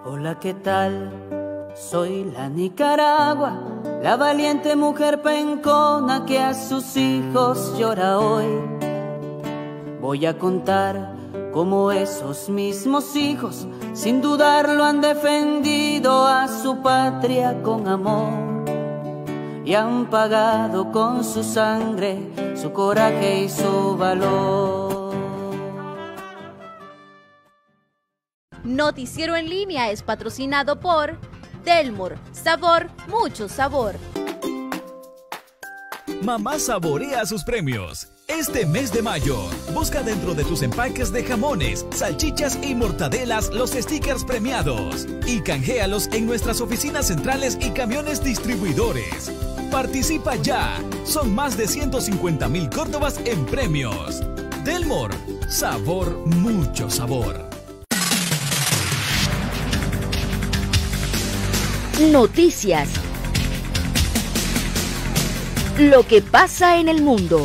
Hola, ¿qué tal? Soy la Nicaragua, la valiente mujer pencona que a sus hijos llora hoy. Voy a contar cómo esos mismos hijos, sin dudarlo, han defendido a su patria con amor y han pagado con su sangre, su coraje y su valor. Noticiero en Línea es patrocinado por Delmor, sabor, mucho sabor. Mamá saborea sus premios. Este mes de mayo, busca dentro de tus empaques de jamones, salchichas y mortadelas los stickers premiados y canjealos en nuestras oficinas centrales y camiones distribuidores. Participa ya. Son más de 150,000 córdobas en premios. Delmor, sabor, mucho sabor. Noticias. Lo que pasa en el mundo.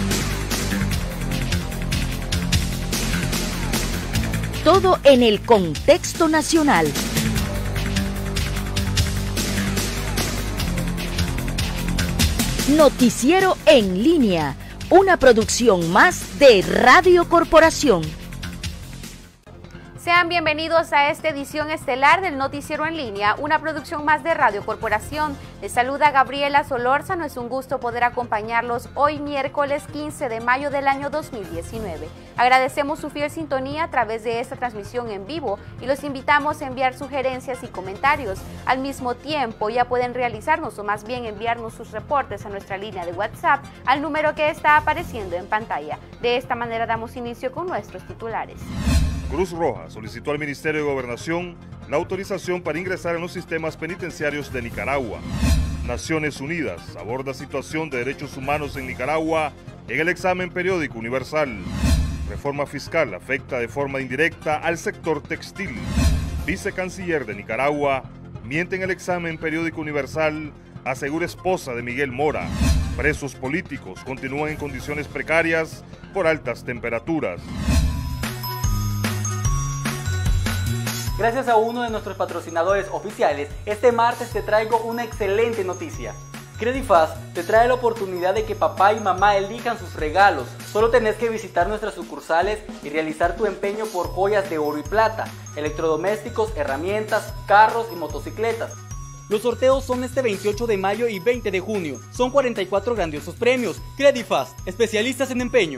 Todo en el contexto nacional. Noticiero en Línea, una producción más de Radio Corporación. Sean bienvenidos a esta edición estelar del Noticiero en Línea, una producción más de Radio Corporación. Les saluda Gabriela Solórzano, es un gusto poder acompañarlos hoy miércoles 15 de mayo del año 2019. Agradecemos su fiel sintonía a través de esta transmisión en vivo y los invitamos a enviar sugerencias y comentarios. Al mismo tiempo ya pueden realizarnos o más bien enviarnos sus reportes a nuestra línea de WhatsApp al número que está apareciendo en pantalla. De esta manera damos inicio con nuestros titulares. Cruz Roja solicitó al Ministerio de Gobernación la autorización para ingresar en los sistemas penitenciarios de Nicaragua. Naciones Unidas aborda situación de derechos humanos en Nicaragua en el examen periódico universal. Reforma fiscal afecta de forma indirecta al sector textil. Vicecanciller de Nicaragua miente en el examen periódico universal, asegura esposa de Miguel Mora. Presos políticos continúan en condiciones precarias por altas temperaturas. Gracias a uno de nuestros patrocinadores oficiales, este martes te traigo una excelente noticia. Credifast te trae la oportunidad de que papá y mamá elijan sus regalos. Solo tenés que visitar nuestras sucursales y realizar tu empeño por joyas de oro y plata, electrodomésticos, herramientas, carros y motocicletas. Los sorteos son este 28 de mayo y 20 de junio. Son 44 grandiosos premios. Credifast, especialistas en empeño.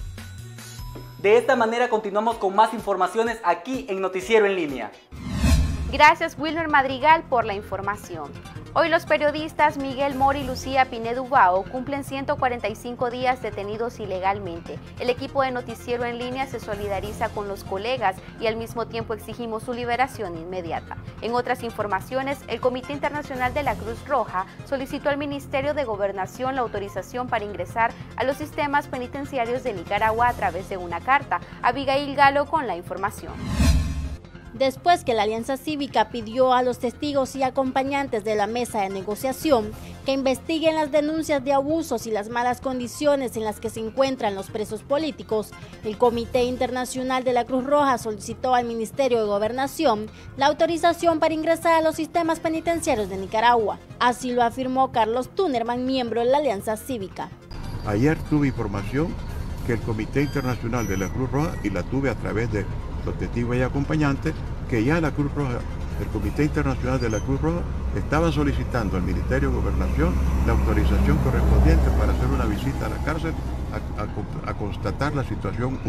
De esta manera continuamos con más informaciones aquí en Noticiero en Línea. Gracias Wilmer Madrigal por la información. Hoy los periodistas Miguel Mora y Lucía Pinedo Ubao cumplen 145 días detenidos ilegalmente. El equipo de Noticiero en Línea se solidariza con los colegas y al mismo tiempo exigimos su liberación inmediata. En otras informaciones, el Comité Internacional de la Cruz Roja solicitó al Ministerio de Gobernación la autorización para ingresar a los sistemas penitenciarios de Nicaragua a través de una carta. Abigail Galo con la información. Después que la Alianza Cívica pidió a los testigos y acompañantes de la mesa de negociación que investiguen las denuncias de abusos y las malas condiciones en las que se encuentran los presos políticos, el Comité Internacional de la Cruz Roja solicitó al Ministerio de Gobernación la autorización para ingresar a los sistemas penitenciarios de Nicaragua. Así lo afirmó Carlos Tunerman, miembro de la Alianza Cívica. Ayer tuve información que el Comité Internacional de la Cruz Roja, y la tuve a través de los testigos y acompañantes, que ya la Cruz Roja, el Comité Internacional de la Cruz Roja, estaba solicitando al Ministerio de Gobernación la autorización correspondiente para hacer una visita a la cárcel a constatar la situación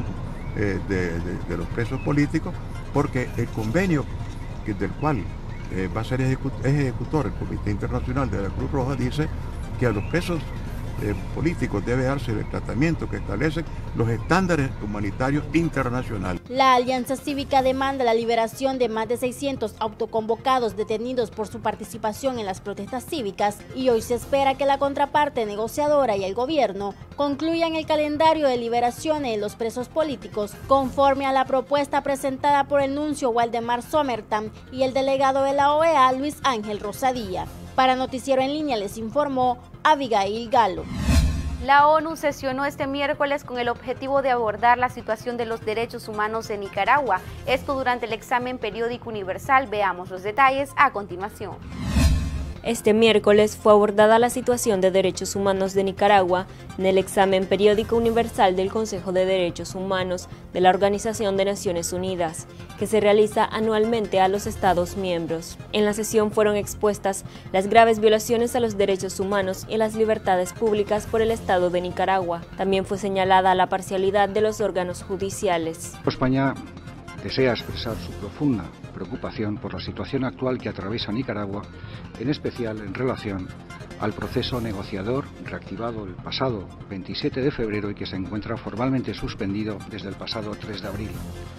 de los presos políticos, porque el convenio del cual va a ser ejecutor el Comité Internacional de la Cruz Roja dice que a los presos políticos debe darse el tratamiento que establecen los estándares humanitarios internacionales. La Alianza Cívica demanda la liberación de más de 600 autoconvocados detenidos por su participación en las protestas cívicas y hoy se espera que la contraparte negociadora y el gobierno concluyan el calendario de liberaciones de los presos políticos conforme a la propuesta presentada por el nuncio Waldemar Sommertam y el delegado de la OEA Luis Ángel Rosadilla. Para Noticiero en Línea les informó Abigail Galo. La ONU sesionó este miércoles con el objetivo de abordar la situación de los derechos humanos en Nicaragua. Esto durante el examen periódico universal. Veamos los detalles a continuación. Este miércoles fue abordada la situación de derechos humanos de Nicaragua en el examen periódico universal del Consejo de Derechos Humanos de la Organización de Naciones Unidas, que se realiza anualmente a los Estados miembros. En la sesión fueron expuestas las graves violaciones a los derechos humanos y las libertades públicas por el Estado de Nicaragua. También fue señalada la parcialidad de los órganos judiciales. España desea expresar su profunda preocupación por la situación actual que atraviesa Nicaragua, en especial en relación al proceso negociador reactivado el pasado 27 de febrero y que se encuentra formalmente suspendido desde el pasado 3 de abril.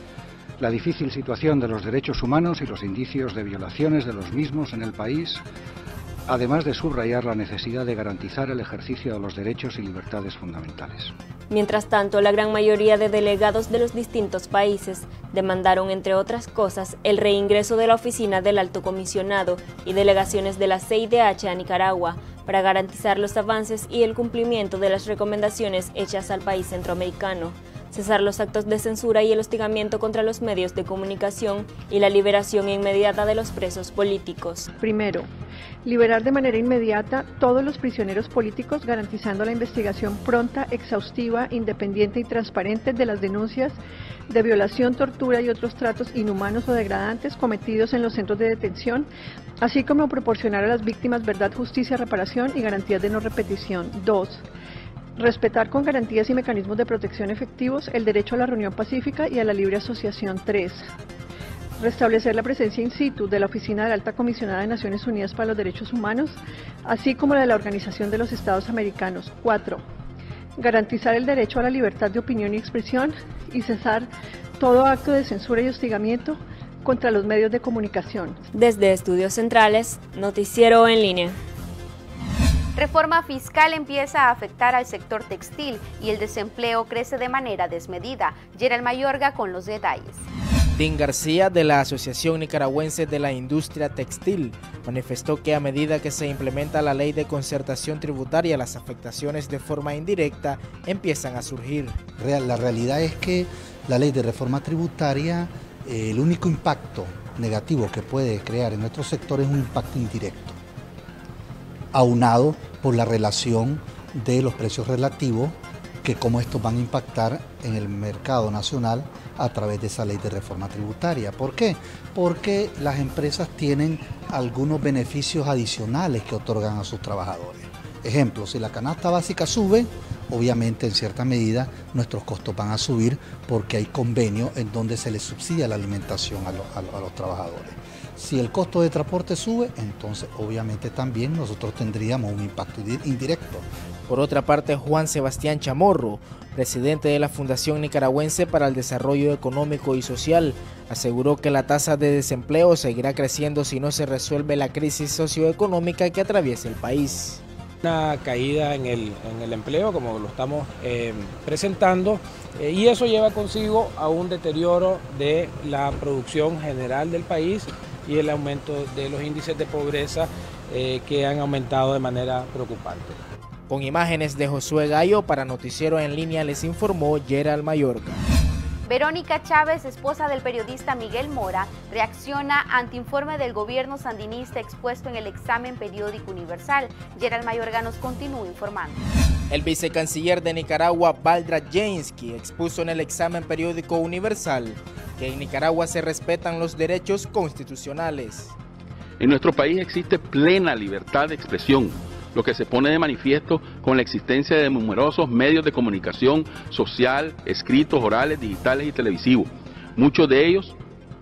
La difícil situación de los derechos humanos y los indicios de violaciones de los mismos en el país, además de subrayar la necesidad de garantizar el ejercicio de los derechos y libertades fundamentales. Mientras tanto, la gran mayoría de delegados de los distintos países demandaron, entre otras cosas, el reingreso de la oficina del Alto Comisionado y delegaciones de la CIDH a Nicaragua para garantizar los avances y el cumplimiento de las recomendaciones hechas al país centroamericano, cesar los actos de censura y el hostigamiento contra los medios de comunicación y la liberación inmediata de los presos políticos. Primero, liberar de manera inmediata todos los prisioneros políticos, garantizando la investigación pronta, exhaustiva, independiente y transparente de las denuncias de violación, tortura y otros tratos inhumanos o degradantes cometidos en los centros de detención, así como proporcionar a las víctimas verdad, justicia, reparación y garantías de no repetición. 2. Respetar con garantías y mecanismos de protección efectivos el derecho a la reunión pacífica y a la libre asociación. 3. Restablecer la presencia in situ de la Oficina de la Alta Comisionada de Naciones Unidas para los Derechos Humanos, así como la de la Organización de los Estados Americanos. 4. Garantizar el derecho a la libertad de opinión y expresión y cesar todo acto de censura y hostigamiento contra los medios de comunicación. Desde Estudios Centrales, Noticiero en Línea. Reforma fiscal empieza a afectar al sector textil y el desempleo crece de manera desmedida. Gerald Mayorga con los detalles. Dean García, de la Asociación Nicaragüense de la Industria Textil, manifestó que a medida que se implementa la ley de concertación tributaria, las afectaciones de forma indirecta empiezan a surgir. La realidad es que la ley de reforma tributaria, el único impacto negativo que puede crear en nuestro sector es un impacto indirecto, aunado por la relación de los precios relativos, que cómo estos van a impactar en el mercado nacional a través de esa ley de reforma tributaria. ¿Por qué? Porque las empresas tienen algunos beneficios adicionales que otorgan a sus trabajadores. Ejemplo, si la canasta básica sube, obviamente en cierta medida nuestros costos van a subir porque hay convenios en donde se les subsidia la alimentación a los trabajadores. Si el costo de transporte sube, entonces obviamente también nosotros tendríamos un impacto indirecto. Por otra parte, Juan Sebastián Chamorro, presidente de la Fundación Nicaragüense para el Desarrollo Económico y Social, aseguró que la tasa de desempleo seguirá creciendo si no se resuelve la crisis socioeconómica que atraviesa el país. Una caída en el empleo, como lo estamos presentando, y eso lleva consigo a un deterioro de la producción general del país y el aumento de los índices de pobreza que han aumentado de manera preocupante. Con imágenes de Josué Gallo, para Noticiero en Línea les informó Gerald Mayorga. Verónica Chávez, esposa del periodista Miguel Mora, reacciona ante informe del gobierno sandinista expuesto en el examen periódico universal. Gerald Mayorga nos continúa informando. El vicecanciller de Nicaragua, Valdra Jainski, expuso en el examen periódico universal que en Nicaragua se respetan los derechos constitucionales. En nuestro país existe plena libertad de expresión, lo que se pone de manifiesto con la existencia de numerosos medios de comunicación social, escritos, orales, digitales y televisivos, muchos de ellos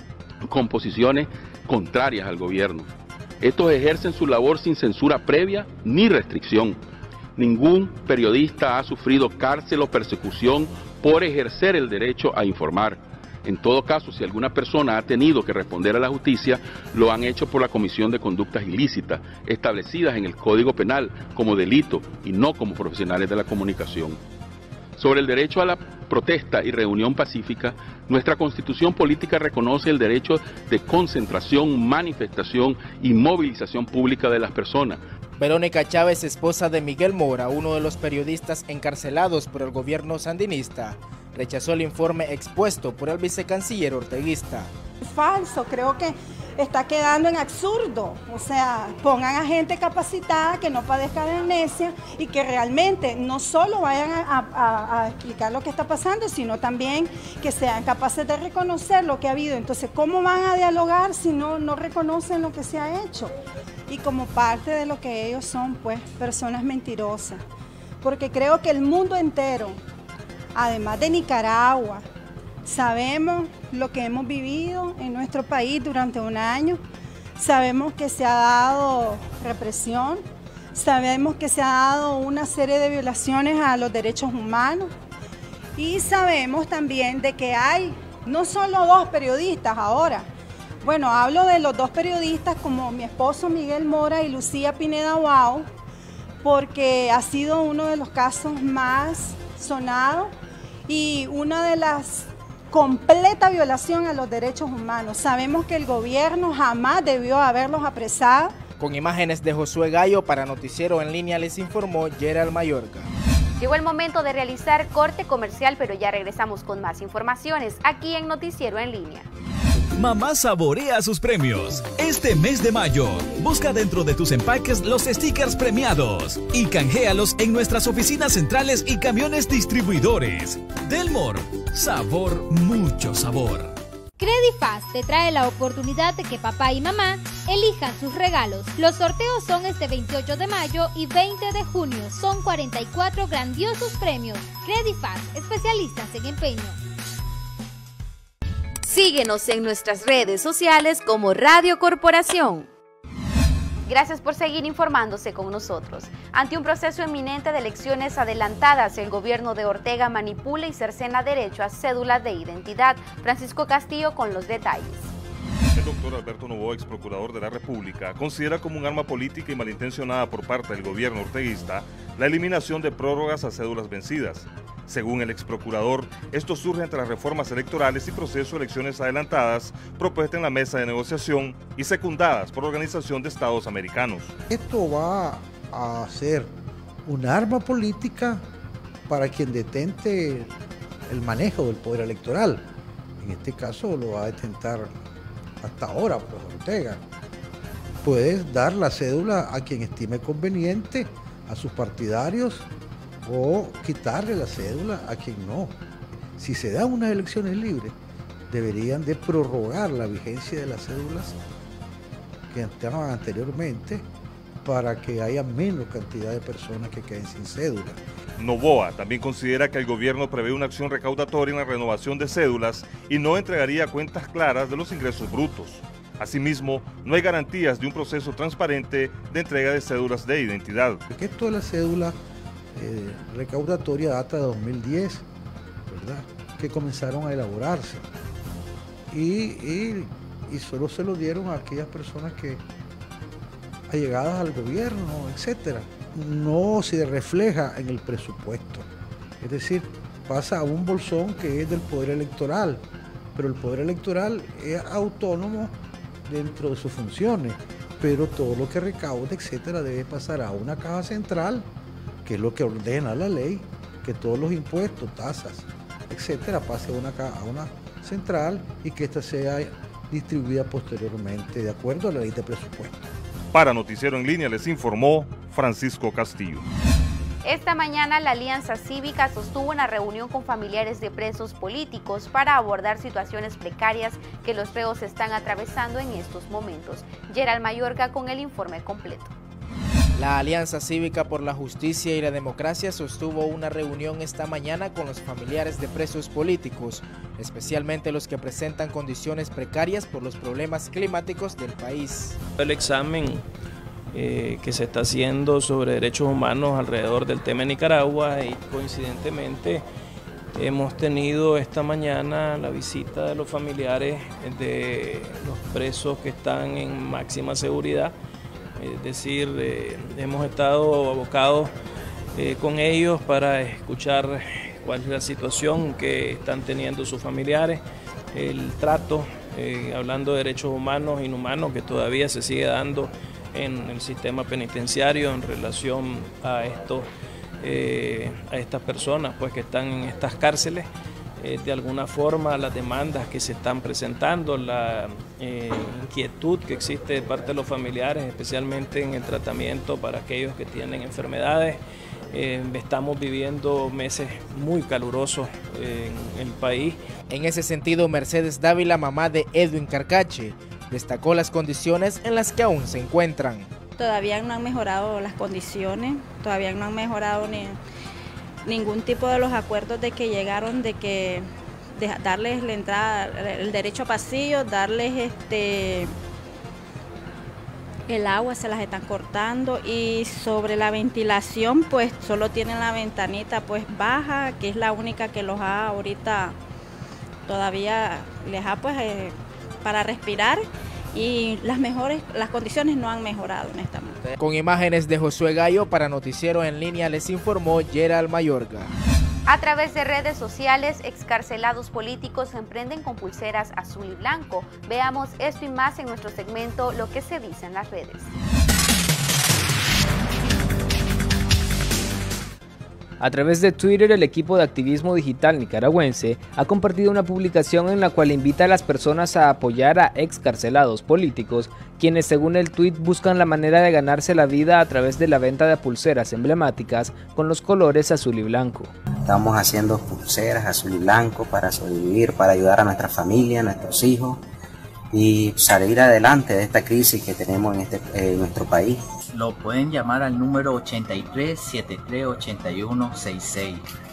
con posiciones contrarias al gobierno. Estos ejercen su labor sin censura previa ni restricción. Ningún periodista ha sufrido cárcel o persecución por ejercer el derecho a informar. En todo caso, si alguna persona ha tenido que responder a la justicia, lo han hecho por la comisión de conductas ilícitas, establecidas en el Código Penal como delito y no como profesionales de la comunicación. Sobre el derecho a la protesta y reunión pacífica, nuestra Constitución política reconoce el derecho de concentración, manifestación y movilización pública de las personas. Verónica Chávez, esposa de Miguel Mora, uno de los periodistas encarcelados por el gobierno sandinista, rechazó el informe expuesto por el vicecanciller orteguista. Es falso, creo que está quedando en absurdo, o sea, pongan a gente capacitada que no padezca de amnesia y que realmente no solo vayan a explicar lo que está pasando, sino también que sean capaces de reconocer lo que ha habido. Entonces, ¿cómo van a dialogar si no reconocen lo que se ha hecho? Y como parte de lo que ellos son, pues, personas mentirosas, porque creo que el mundo entero, además de Nicaragua, sabemos lo que hemos vivido en nuestro país durante un año, sabemos que se ha dado represión, sabemos que se ha dado una serie de violaciones a los derechos humanos y sabemos también de que hay no solo dos periodistas ahora. Bueno, hablo de los dos periodistas como mi esposo Miguel Mora y Lucía Pineda Wao, porque ha sido uno de los casos más sonados y una de las completa violación a los derechos humanos. Sabemos que el gobierno jamás debió haberlos apresado. Con imágenes de Josué Gallo, para Noticiero en Línea les informó Gerald Mayorga. Llegó el momento de realizar corte comercial, pero ya regresamos con más informaciones aquí en Noticiero en Línea. Mamá saborea sus premios. Este mes de mayo, busca dentro de tus empaques los stickers premiados y canjealos en nuestras oficinas centrales y camiones distribuidores. Delmor, sabor, mucho sabor. Credifast te trae la oportunidad de que papá y mamá elijan sus regalos. Los sorteos son este 28 de mayo y 20 de junio. Son 44 grandiosos premios. Credifast, especialistas en empeño. Síguenos en nuestras redes sociales como Radio Corporación. Gracias por seguir informándose con nosotros. Ante un proceso inminente de elecciones adelantadas, el gobierno de Ortega manipula y cercena derecho a cédulas de identidad. Francisco Castillo con los detalles. El doctor Alberto Noboa, ex procurador de la República, considera como un arma política y malintencionada por parte del gobierno orteguista la eliminación de prórrogas a cédulas vencidas. Según el ex procurador, esto surge entre las reformas electorales y proceso de elecciones adelantadas propuestas en la mesa de negociación y secundadas por la Organización de Estados Americanos. Esto va a ser un arma política para quien detente el manejo del poder electoral. En este caso lo va a detentar hasta ahora, pues Ortega. Puedes dar la cédula a quien estime conveniente, a sus partidarios, o quitarle la cédula a quien no. Si se dan unas elecciones libres, deberían de prorrogar la vigencia de las cédulas que estaban anteriormente para que haya menos cantidad de personas que queden sin cédula. Noboa también considera que el gobierno prevé una acción recaudatoria en la renovación de cédulas y no entregaría cuentas claras de los ingresos brutos. Asimismo, no hay garantías de un proceso transparente de entrega de cédulas de identidad. Esto de la cédula recaudatoria data de 2010, ¿verdad? Que comenzaron a elaborarse y solo se lo dieron a aquellas personas que allegadas al gobierno, etcétera. No se refleja en el presupuesto, es decir, pasa a un bolsón que es del poder electoral, pero el poder electoral es autónomo dentro de sus funciones, pero todo lo que recaude, etcétera, debe pasar a una caja central, que es lo que ordena la ley, que todos los impuestos, tasas, etcétera, pase a una central y que ésta sea distribuida posteriormente de acuerdo a la ley de presupuesto. Para Noticiero en Línea les informó Francisco Castillo. Esta mañana la Alianza Cívica sostuvo una reunión con familiares de presos políticos para abordar situaciones precarias que los reos están atravesando en estos momentos. Gerald Mayorga con el informe completo. La Alianza Cívica por la Justicia y la Democracia sostuvo una reunión esta mañana con los familiares de presos políticos, especialmente los que presentan condiciones precarias por los problemas climáticos del país. El examen que se está haciendo sobre derechos humanos alrededor del tema de Nicaragua y coincidentemente hemos tenido esta mañana la visita de los familiares de los presos que están en máxima seguridad. Es decir, hemos estado abocados con ellos para escuchar cuál es la situación que están teniendo sus familiares, el trato, hablando de derechos humanos, inhumanos, que todavía se sigue dando en el sistema penitenciario en relación a estas personas pues, que están en estas cárceles. De alguna forma las demandas que se están presentando, la inquietud que existe de parte de los familiares, especialmente en el tratamiento para aquellos que tienen enfermedades. Estamos viviendo meses muy calurosos en el país. En ese sentido, Mercedes Dávila, mamá de Edwin Carcache, destacó las condiciones en las que aún se encuentran. Todavía no han mejorado las condiciones, todavía no han mejorado ningún tipo de los acuerdos de que llegaron, de darles la entrada, el derecho a pasillo, darles el agua, se las están cortando, y sobre la ventilación pues solo tienen la ventanita pues baja, que es la única que los ha ahorita, todavía les ha pues para respirar, y las condiciones no han mejorado honestamente. Con imágenes de Josué Gallo para Noticiero en Línea les informó Gerald Mayorga. A través de redes sociales, excarcelados políticos se emprenden con pulseras azul y blanco. Veamos esto y más en nuestro segmento Lo que se dice en las redes. A través de Twitter, el equipo de activismo digital nicaragüense ha compartido una publicación en la cual invita a las personas a apoyar a excarcelados políticos, quienes según el tuit buscan la manera de ganarse la vida a través de la venta de pulseras emblemáticas con los colores azul y blanco. Estamos haciendo pulseras azul y blanco para sobrevivir, para ayudar a nuestra familia, a nuestros hijos y salir adelante de esta crisis que tenemos en nuestro país. Lo pueden llamar al número 83738166,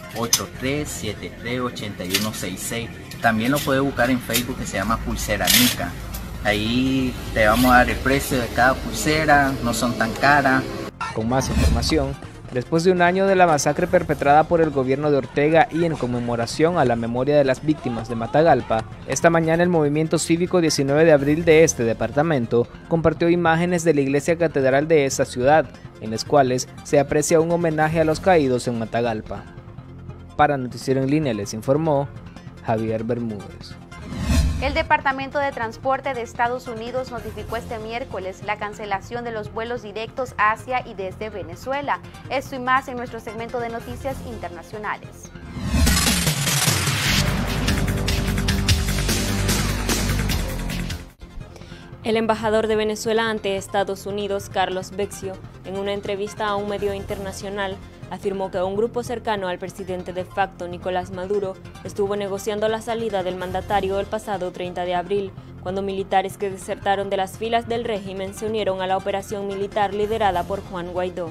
83738166. También lo puede buscar en Facebook, que se llama Pulsera Nica. Ahí te vamos a dar el precio de cada pulsera, no son tan caras. Con más información, después de un año de la masacre perpetrada por el gobierno de Ortega y en conmemoración a la memoria de las víctimas de Matagalpa, esta mañana el movimiento cívico 19 de abril de este departamento compartió imágenes de la iglesia catedral de esa ciudad, en las cuales se aprecia un homenaje a los caídos en Matagalpa. Para Noticiero en Línea les informó Javier Bermúdez. El Departamento de Transporte de Estados Unidos notificó este miércoles la cancelación de los vuelos directos hacia y desde Venezuela. Esto y más en nuestro segmento de noticias internacionales. El embajador de Venezuela ante Estados Unidos, Carlos Vecchio, en una entrevista a un medio internacional, afirmó que un grupo cercano al presidente de facto, Nicolás Maduro, estuvo negociando la salida del mandatario el pasado 30 de abril, cuando militares que desertaron de las filas del régimen se unieron a la operación militar liderada por Juan Guaidó.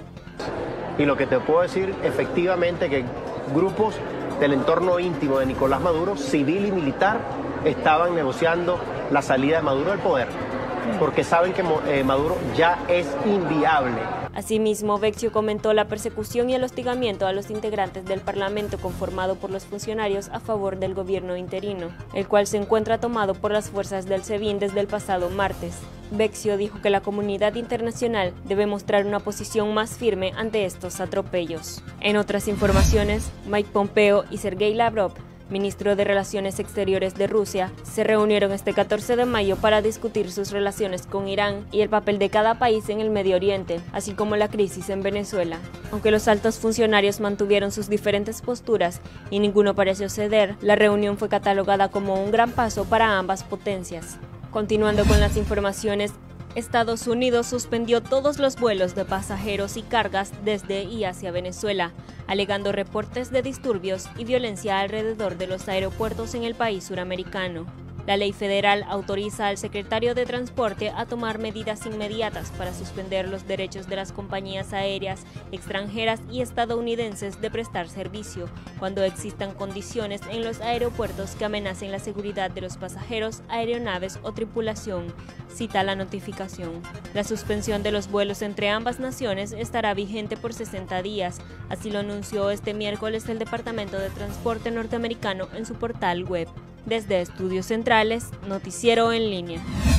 Y lo que te puedo decir, efectivamente, que grupos del entorno íntimo de Nicolás Maduro, civil y militar, estaban negociando la salida de Maduro del poder, porque saben que Maduro ya es inviable. Asimismo, Vecchio comentó la persecución y el hostigamiento a los integrantes del Parlamento conformado por los funcionarios a favor del gobierno interino, el cual se encuentra tomado por las fuerzas del SEBIN desde el pasado martes. Vecchio dijo que la comunidad internacional debe mostrar una posición más firme ante estos atropellos. En otras informaciones, Mike Pompeo y Sergei Lavrov, ministro de Relaciones Exteriores de Rusia, se reunieron este 14 de mayo para discutir sus relaciones con Irán y el papel de cada país en el Medio Oriente, así como la crisis en Venezuela. Aunque los altos funcionarios mantuvieron sus diferentes posturas y ninguno pareció ceder, la reunión fue catalogada como un gran paso para ambas potencias. Continuando con las informaciones, Estados Unidos suspendió todos los vuelos de pasajeros y cargas desde y hacia Venezuela, alegando reportes de disturbios y violencia alrededor de los aeropuertos en el país suramericano. La ley federal autoriza al secretario de Transporte a tomar medidas inmediatas para suspender los derechos de las compañías aéreas extranjeras y estadounidenses de prestar servicio cuando existan condiciones en los aeropuertos que amenacen la seguridad de los pasajeros, aeronaves o tripulación, cita la notificación. La suspensión de los vuelos entre ambas naciones estará vigente por 60 días, así lo anunció este miércoles el Departamento de Transporte norteamericano en su portal web. Desde Estudios Centrales, Noticiero en Línea.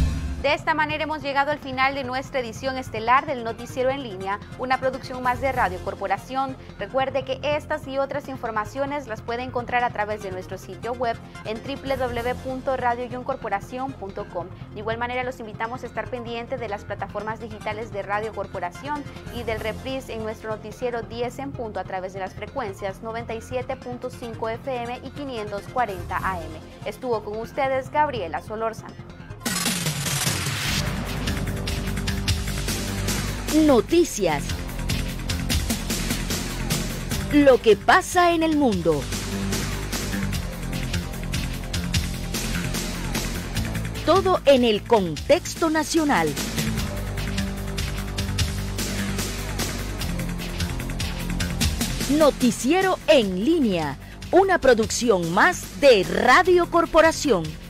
De esta manera hemos llegado al final de nuestra edición estelar del Noticiero en Línea, una producción más de Radio Corporación. Recuerde que estas y otras informaciones las puede encontrar a través de nuestro sitio web en www.radioyuncorporacion.com. De igual manera los invitamos a estar pendientes de las plataformas digitales de Radio Corporación y del reprise en nuestro noticiero 10 en punto a través de las frecuencias 97.5 FM y 540 AM. Estuvo con ustedes Gabriela Solórzano. Noticias. Lo que pasa en el mundo. Todo en el contexto nacional. Noticiero en línea, una producción más de Radio Corporación.